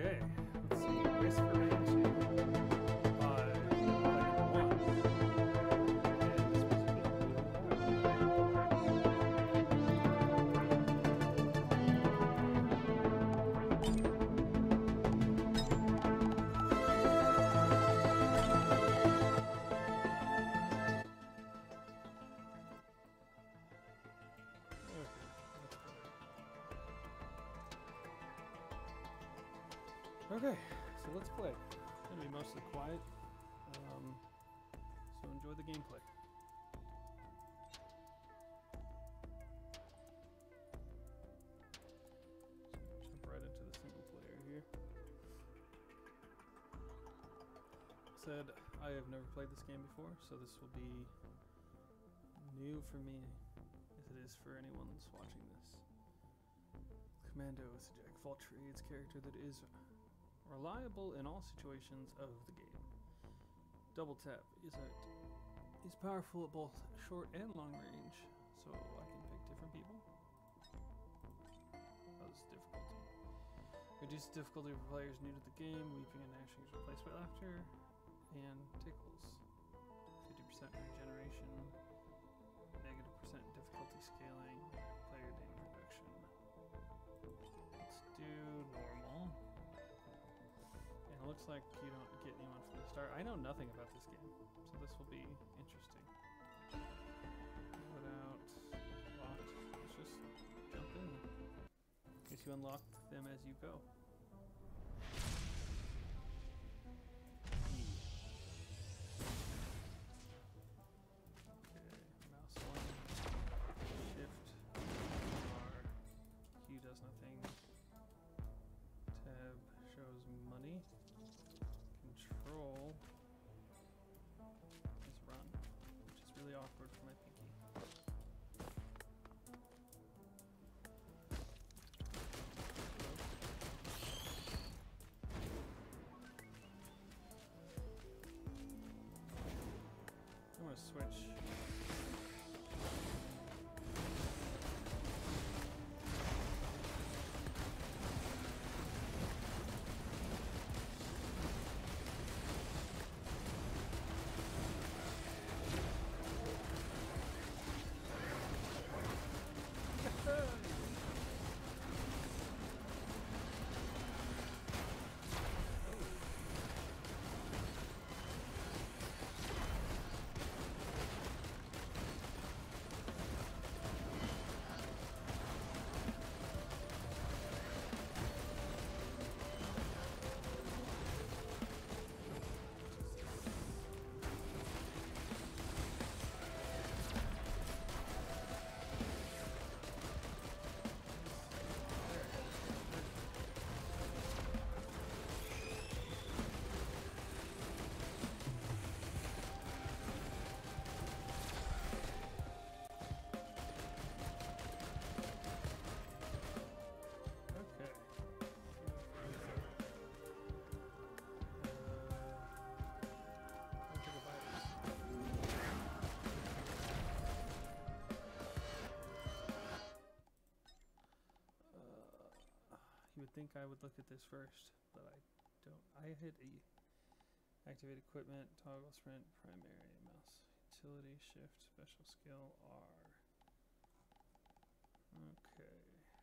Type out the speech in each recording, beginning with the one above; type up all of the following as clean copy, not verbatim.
Okay, let's see. Race for Ranching by Player One. And this was okay, so let's play. It's gonna be mostly quiet, so enjoy the gameplay. Jump right into the single player here. Said I have never played this game before, so this will be new for me, as it is for anyone that's watching this. Commando is Jack of all trades character that is reliable in all situations of the game. Double tap is powerful at both short and long range, so I can pick different people. How's difficulty? Reduces difficulty for players new to the game. Weeping and gnashing is replaced by laughter, and tickles. 50% regeneration, -% difficulty scaling, player damage reduction. Let's do normal. And it looks like you don't get anyone from the start. I know nothing about this game, so this will be interesting. Without locked, let's just jump in. Guess you unlock them as you go. Okay, mouse one, shift, R, Q does nothing. Tab shows money. Control is run, which is really awkward for my pinky. I'm gonna switch. You would think I would look at this first, but I don't. I hit E. Activate equipment, toggle sprint, primary, mouse, utility, shift, special skill, R. Okay.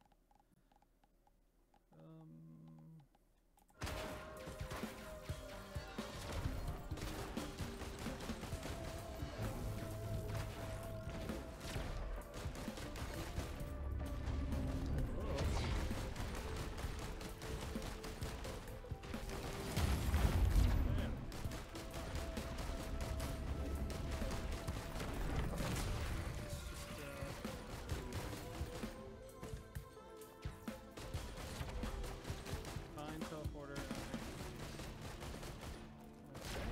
Teleporter. Okay.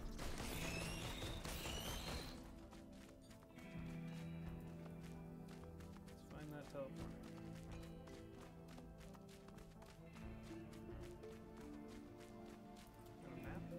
Let's find that teleporter. Got a map? No.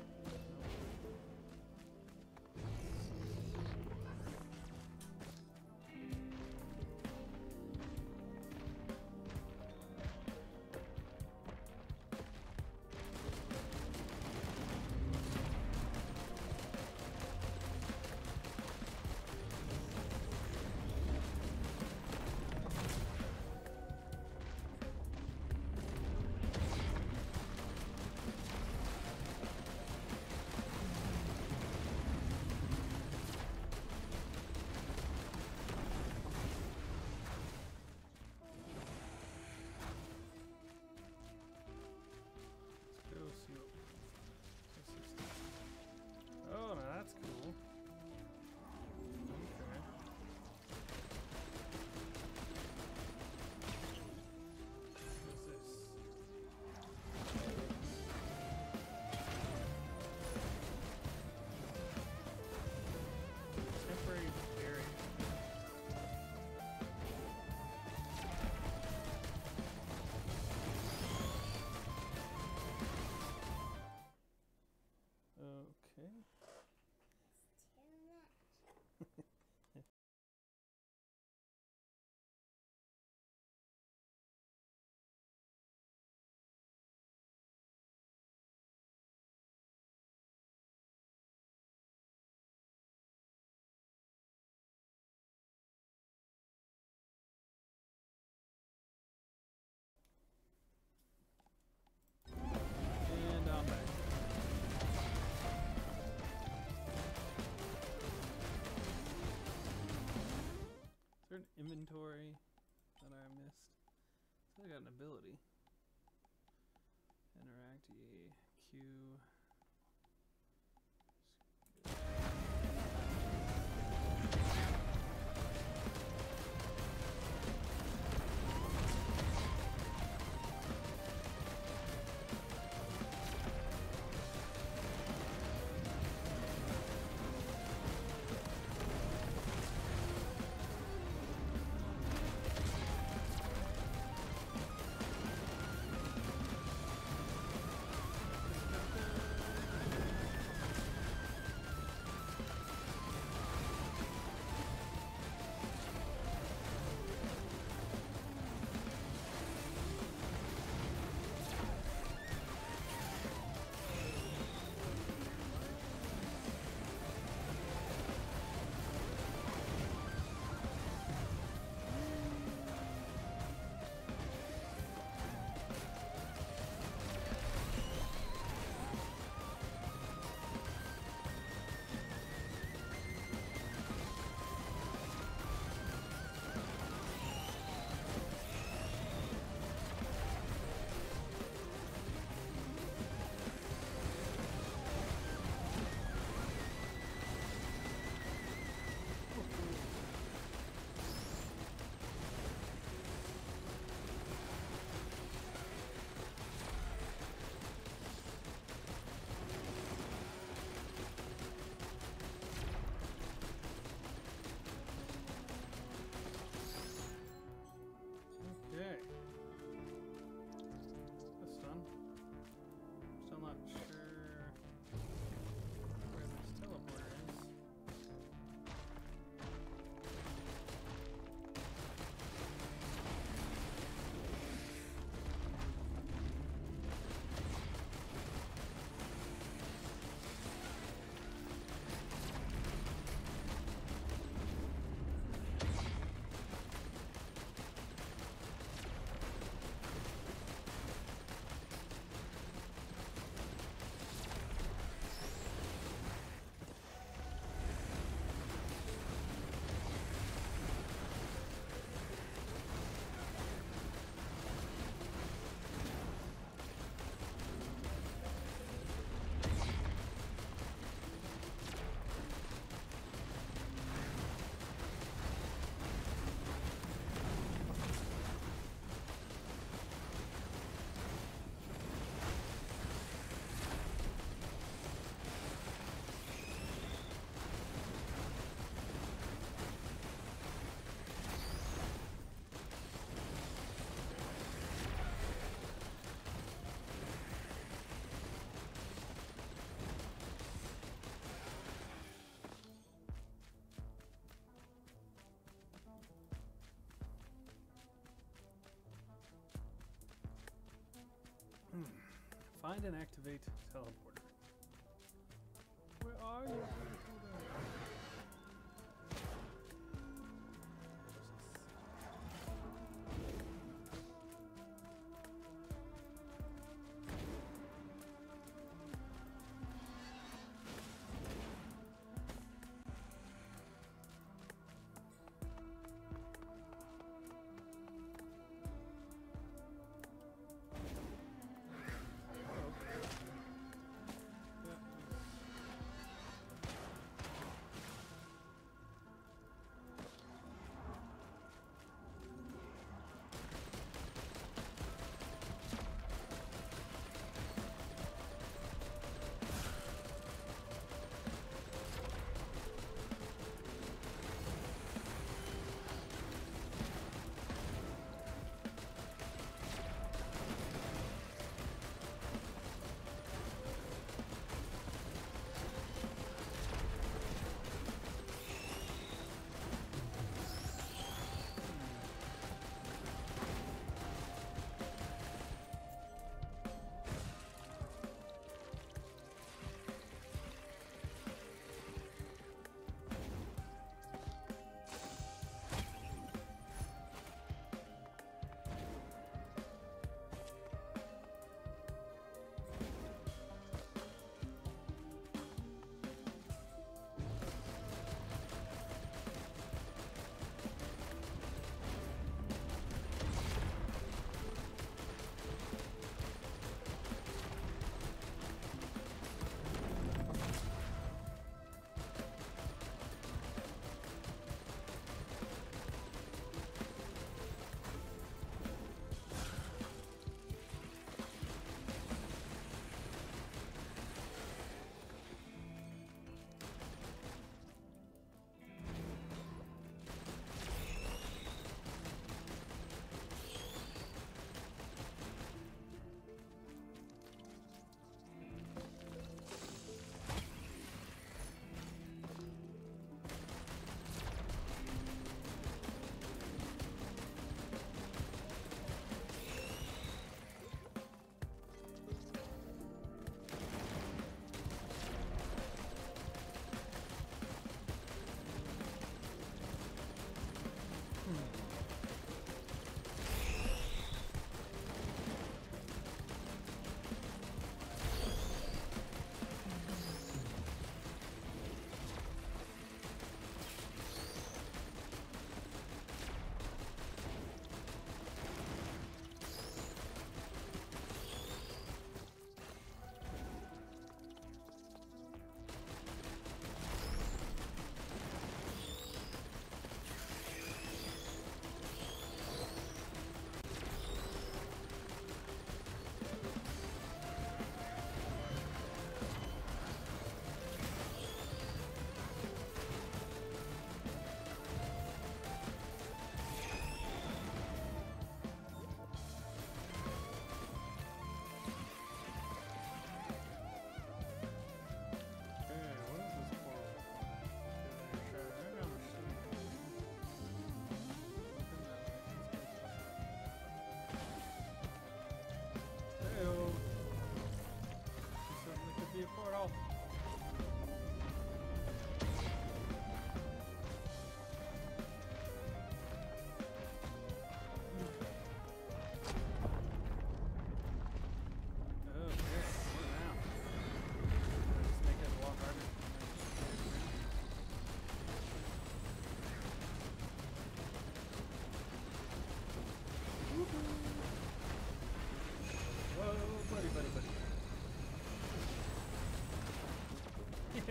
inventory that I missed. So I got an ability. Interact E Q. Okay. That's fun. Still not sure where this teleporter is. Find and activate teleporter. Where are you?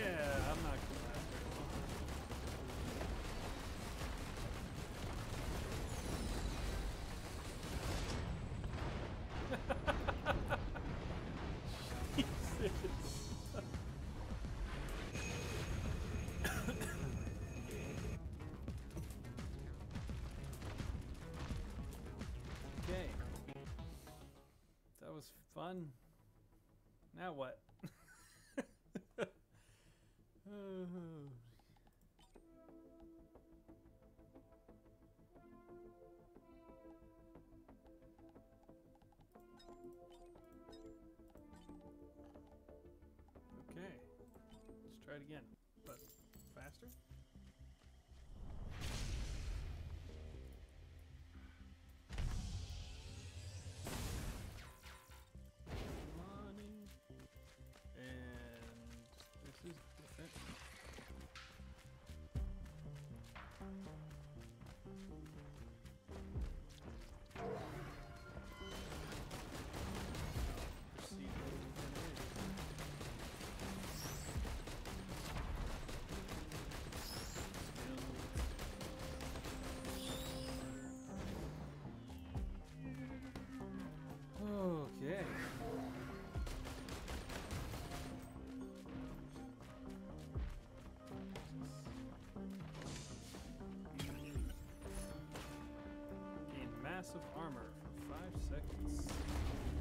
Yeah, I'm not gonna last very long. Jesus. Okay. That was fun. Now what? Okay. Let's try it again. But faster? Money. And this is different. Proceed to okay. Gain massive armor for 5 seconds.